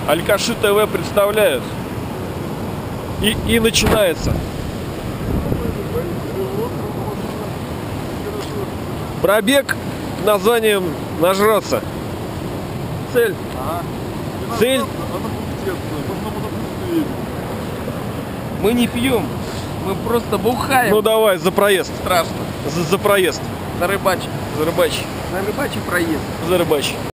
Алькаши ТВ представляют. И начинается. Пробег названием «Нажраться». Цель. Цель. Мы не пьем, мы просто бухаем. Ну давай, за проезд. Страшно. За проезд. За рыбачь. За рыбач. За рыбачий проезд. За рыбач.